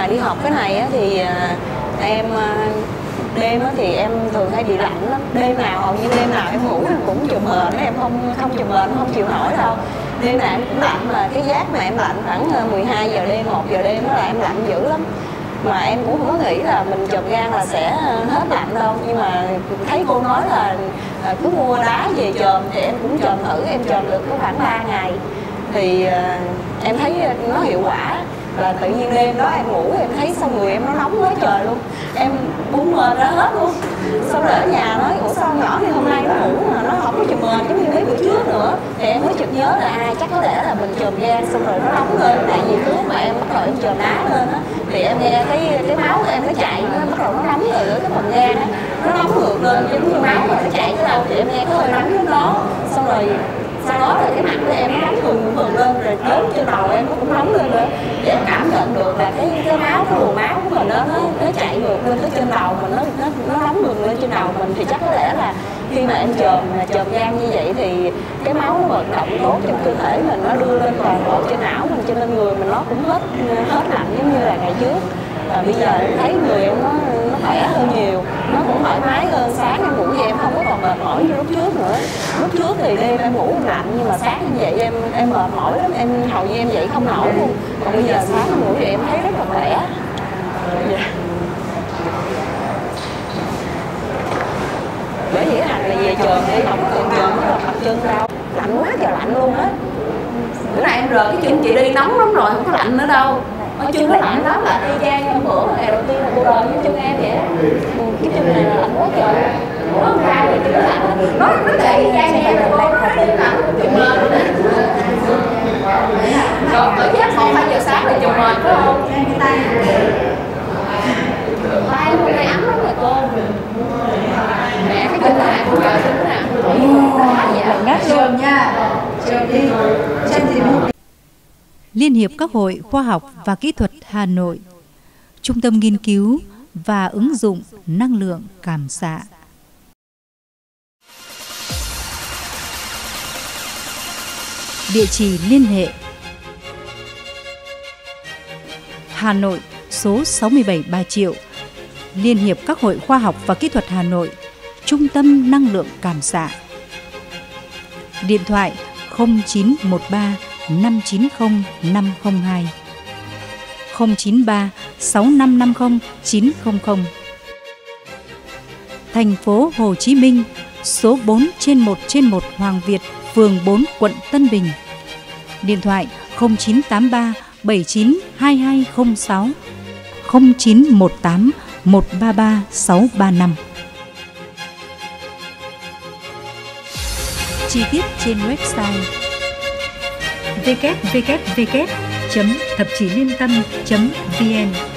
mà đi học cái này á, thì em đêm á thì em thường hay bị lạnh lắm. Đêm nào hầu như đêm nào em ngủ em cũng chùm mền, em không chùm mền không chịu nổi đâu. Đêm nào em cũng lạnh, mà cái giác mà em lạnh khoảng 12 giờ đêm, 1 giờ đêm đó là em lạnh dữ lắm. Mà em cũng không có nghĩ là mình chườm gan là sẽ hết lạnh đâu. Nhưng mà thấy cô nói là cứ mua đá về chườm thì em cũng chườm thử, em chườm được có khoảng 3 ngày. Thì em thấy nó hiệu quả. Là tự nhiên đêm đó em ngủ em thấy sau người em nó nóng quá trời luôn, em bung mền ra hết luôn. Sau đó ở nhà nói ủa sao nhỏ thì hôm nay nó ngủ mà nó không có chùm mền giống như mấy bữa trước nữa. Thì em mới chợt nhớ là chắc có lẽ là mình chùm gan xong rồi nó nóng lên. Tại vì lúc mà em bắt đầu em chùm đá lên á thì em nghe cái máu của em nó chạy, nó bắt đầu nó nóng từ cái phần gan á, nó nóng ngược lên giống như máu mà nó chạy tới đâu thì em nghe cái hơi nóng lúc đó. Xong rồi sau đó là cái mặt của em nó nóng bừng lên, rồi đến trên đầu em nó cũng nóng lên nữa. Thì em cảm nhận được là cái máu, cái luồng máu của mình đó nó chạy ngược lên tới trên đầu mình, nó nóng bừng lên trên đầu mình. Thì chắc có lẽ là khi mà em chườm gan như vậy thì cái máu nó vận động tốt trong cơ thể mình, nó đưa lên toàn bộ trên não mình, cho nên người mình nó cũng hết lạnh giống như là ngày trước. Và bây giờ em thấy người em nó khỏe hơn nhiều, nó cũng thoải mái hơn. Sáng em ngủ vậy em không có còn mệt mỏi như lúc trước nữa. Lúc trước thì đêm em ngủ em lạnh, nhưng mà sáng em dậy em mệt mỏi lắm, em hầu như em dậy không nổi luôn. Còn bây giờ sáng em ngủ thì em thấy rất là khỏe. Bởi vì hành là về trường đi, không có cần trường mới còn tập chân đâu, lạnh quá trời lạnh luôn á. Bữa nay em rờ cái chân chị đi nóng lắm rồi, không có lạnh nữa đâu. Ở chân nó lạnh lắm, là y chang hôm bữa ngày đầu tiên là cô rờ cái chân em vậy á. Cái chân này là lạnh quá trời. Nó không ra thì chân nó lạnh. Nó kệ y chang em rồi cô, nó chân lạnh, chùm mền nữa nè. Rồi ở giấc 1-2 giờ sáng là chùm mền phải không? Tay hôm nay ấm lắm rồi cô. Mẹ cái chân này cô rờ chân nè. Ngắt luôn nha. Liên hiệp các hội khoa học và kỹ thuật Hà Nội, Trung tâm nghiên cứu và ứng dụng năng lượng cảm xạ. Địa chỉ liên hệ: Hà Nội, số 67 Bà Triệu, Liên hiệp các hội khoa học và kỹ thuật Hà Nội, Trung tâm năng lượng cảm xạ. Điện thoại 0913 590 502, 093 6550 900. Thành phố Hồ Chí Minh, số 4/1/1 Hoàng Việt, phường 4, quận Tân Bình. Điện thoại 0983 79 2206, 0918 133 635. Chi tiết trên website www.thapchiliêntam.vn.